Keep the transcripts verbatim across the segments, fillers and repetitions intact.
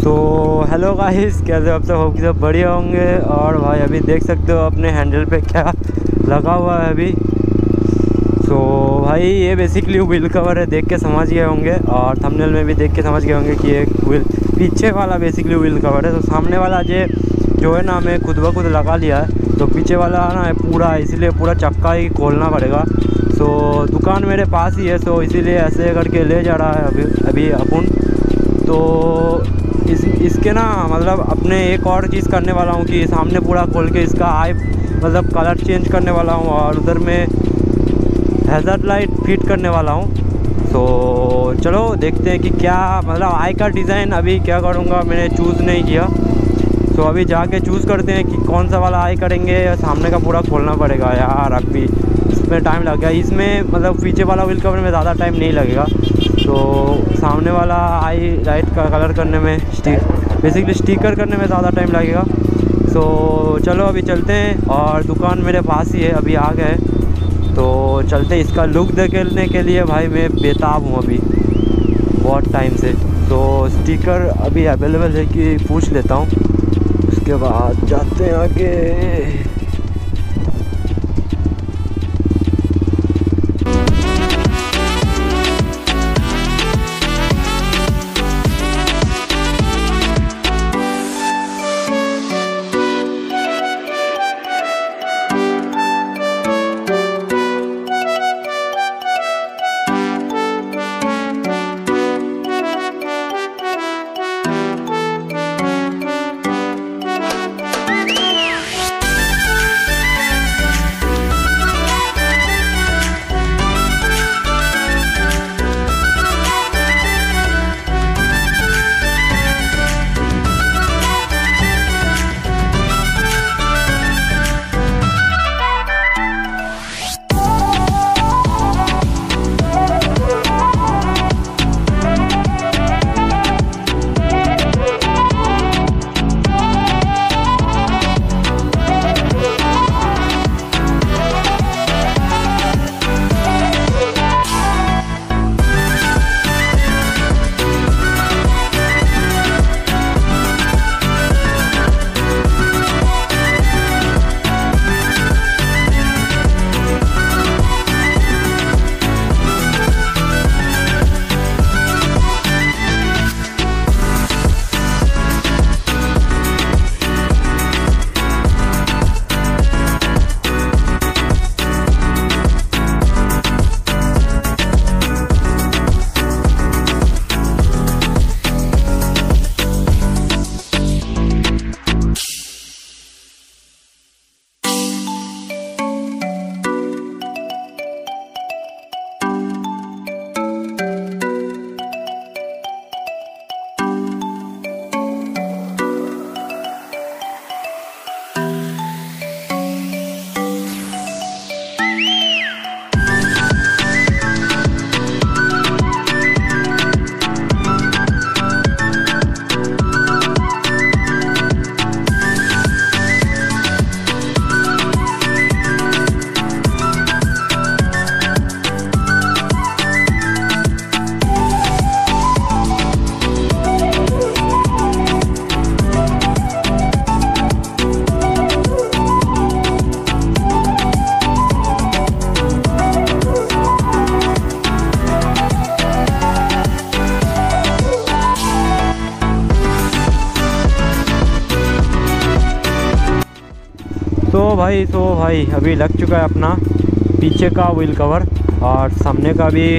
So hello guys, कैसे आप सब होप कि सब बढ़िया होंगे। और भाई अभी देख सकते हो अपने हैंडल पे क्या लगा हुआ है अभी। सो so, भाई ये बेसिकली व्हील कवर है, देख के समझ गए होंगे और थंबनेल में भी देख के समझ गए होंगे कि एक व्हील पीछे वाला बेसिकली व्हील कवर है। तो सामने वाला जो जो है ना हमें खुद ब खुद लगा लिया है, तो पीछे वाला ना है पूरा, इसीलिए पूरा चक्का ही खोलना पड़ेगा। सो so, दुकान मेरे पास ही है, सो so, इसीलिए ऐसे करके ले जा रहा है अभी अभी अपन। तो इस इसके ना मतलब अपने एक और चीज़ करने वाला हूँ कि सामने पूरा खोल के इसका आई मतलब कलर चेंज करने वाला हूँ और उधर में हैज़र्ड लाइट फिट करने वाला हूँ। तो चलो देखते हैं कि क्या मतलब आई का डिज़ाइन अभी क्या करूँगा, मैंने चूज़ नहीं किया। तो अभी जाके चूज़ करते हैं कि कौन सा वाला आई करेंगे या सामने का पूरा खोलना पड़ेगा यार। अभी इसमें टाइम लग गया, इसमें मतलब पीछे वाला व्हील कवर में ज़्यादा टाइम नहीं लगेगा। तो सामने वाला आई लाइट का कलर करने में स्टिक बेसिकली स्टिकर करने में ज़्यादा टाइम लगेगा। तो चलो अभी चलते हैं और दुकान मेरे पास ही है, अभी आ गए तो चलते हैं। इसका लुक देखने के लिए भाई मैं बेताब हूँ अभी बहुत टाइम से। तो स्टिकर अभी अवेलेबल है कि पूछ लेता हूँ, उसके बाद जाते हैं आगे। तो भाई तो भाई अभी लग चुका है अपना पीछे का व्हील कवर और सामने का भी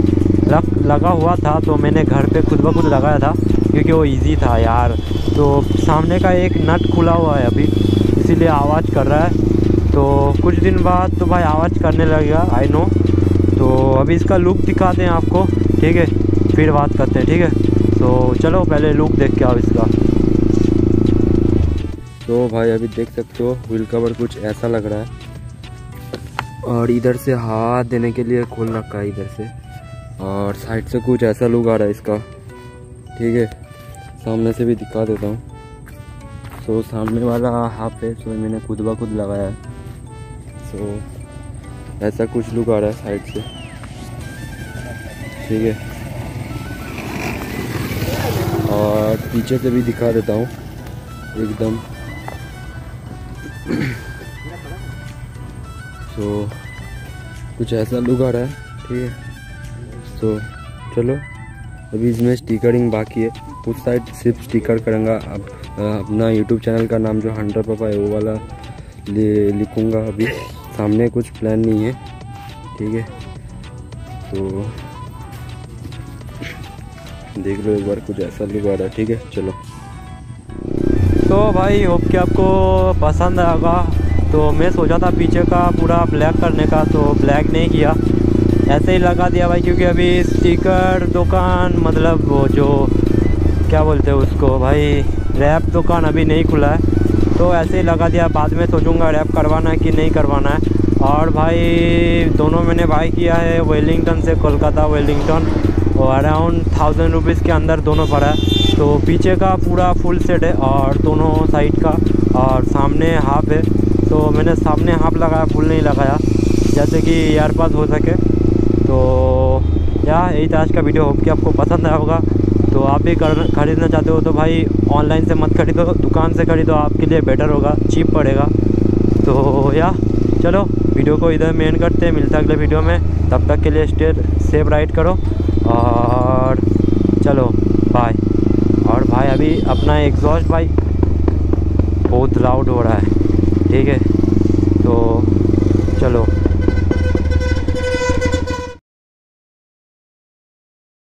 लग लगा हुआ था। तो मैंने घर पे खुद ब खुद लगाया था क्योंकि वो इजी था यार। तो सामने का एक नट खुला हुआ है अभी, इसीलिए आवाज़ कर रहा है। तो कुछ दिन बाद तो भाई आवाज़ करने लगेगा, आई नो। तो अभी इसका लुक दिखाते हैं आपको, ठीक है, फिर बात करते हैं, ठीक है। तो चलो पहले लुक देख के आओ इसका। तो भाई अभी देख सकते हो व्हील कवर कुछ ऐसा लग रहा है और इधर से हाथ देने के लिए खोल रखा है इधर से, और साइड से कुछ ऐसा लुक आ रहा है इसका, ठीक है। सामने से भी दिखा देता हूँ। सो सामने वाला हाफ है, सो मैंने खुद ब खुद लगाया है। सो ऐसा कुछ लुक आ रहा है साइड से, ठीक है। और पीछे से भी दिखा देता हूँ एकदम। तो कुछ ऐसा लुक आ रहा है, ठीक है। तो चलो अभी इसमें स्टिकरिंग बाकी है, उस साइड सिर्फ स्टिकर करूँगा। अब अपना यूट्यूब चैनल का नाम जो हंटर पापा है वो वाला ले लिखूँगा। अभी सामने कुछ प्लान नहीं है, ठीक है। तो देख लो एक बार, कुछ ऐसा लुक आ रहा है, ठीक है। चलो तो भाई होप कि आपको पसंद आएगा। तो मैं सोचा था पीछे का पूरा ब्लैक करने का, तो ब्लैक नहीं किया, ऐसे ही लगा दिया भाई। क्योंकि अभी स्टिकर दुकान, मतलब वो जो क्या बोलते हैं उसको भाई, रैप दुकान अभी नहीं खुला है, तो ऐसे ही लगा दिया। बाद में सोचूंगा रैप करवाना है कि नहीं करवाना है। और भाई दोनों मैंने बाई किया है वेलिंगटन से, कोलकाता वेलिंगटन, और अराउंड थाउजेंड रुपीज़ के अंदर दोनों पड़ा है। तो पीछे का पूरा फुल सेट है और दोनों साइड का, और सामने हाफ है। तो मैंने सामने हाफ लगाया, फुल नहीं लगाया, जैसे कि एयर पास हो सके। तो या यही था आज का वीडियो, होप कि आपको पसंद आया होगा। तो आप भी कर खरीदना चाहते हो तो भाई ऑनलाइन से मत खरीदो, दुकान से खरीदो, आपके लिए बेटर होगा, चीप पड़ेगा। तो या चलो वीडियो को इधर में एंड करते हैं, मिलता है अगले वीडियो में। तब तक के लिए स्टे सेफ राइड करो और चलो बाय। और भाई अभी अपना एग्जॉस्ट भाई बहुत लाउड हो रहा है, ठीक है। तो चलो।